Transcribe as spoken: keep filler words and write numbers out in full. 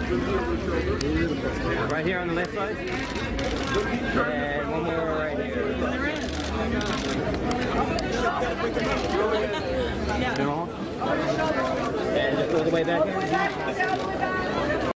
Right here on the left side. And one more right here. And just all the way back here.